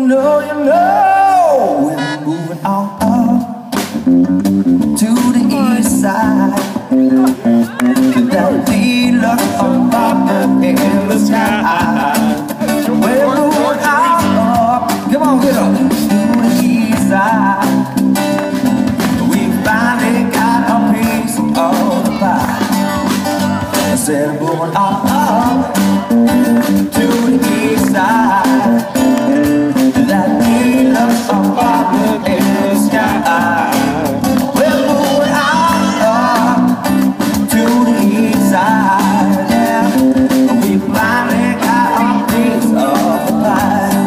we're moving on up to the east side. That deluxe apartment in the sky. We're moving on up, come on, get up, to the east side. We finally got a piece of the pie. Instead of moving on up to the east side, that deluxe apartment in the sky. We're moving on up to the east side, yeah. We finally got a piece of the pie.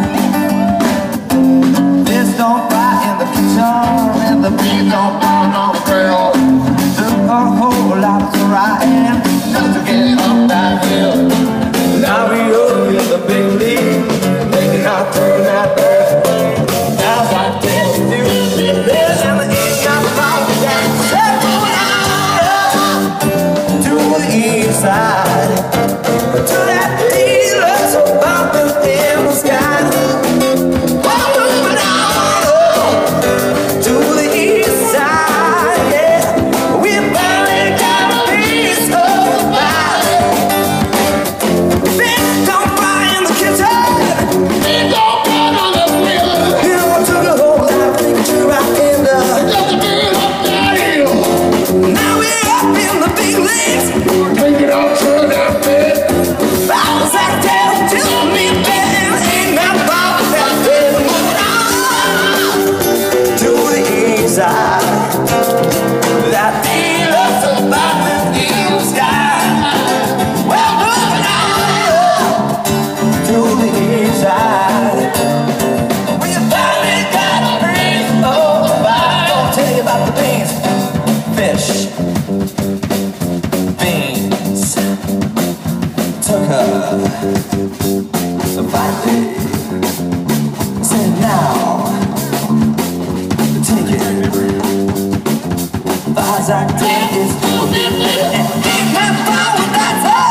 This don't fry in the kitchen, and the beef don't burn on the grill. Took a whole lot to ride just to get up that hill. Now we up in the big league, making our turn out there. Now I tell you, there's an east got about that. They're moving on to the east side, to that deluxe apartment in the sky. We're moving on to the east side, yeah. We finally got a piece of the pie. Things don't fry in the kitchen, things don't burn on the grill. You know I took a whole lot of picture out in the just to get up that hill. Now we're up in the big leagues, taking our turn out there. I was out there till me there ain't no problem that day. Moving on to the east side, that deluxe apartment in the sky. Well, moving on to the east side, we finally got a piece of the pie. Gonna tell you about the beans, fish, beans, took her some fine things. Said now, take it. As I take this to the middle and keep my power, that's all.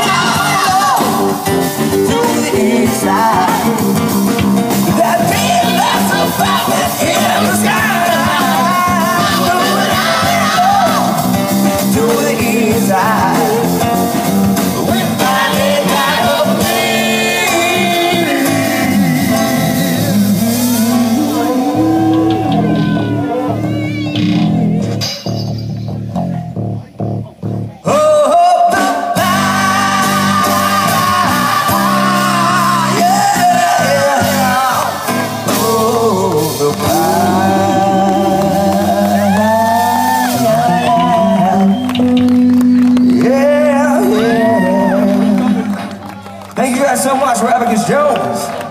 To the east side, that deluxe apartment in the sky. To the east side, we finally got a Thank you guys so much for Abacus Jones.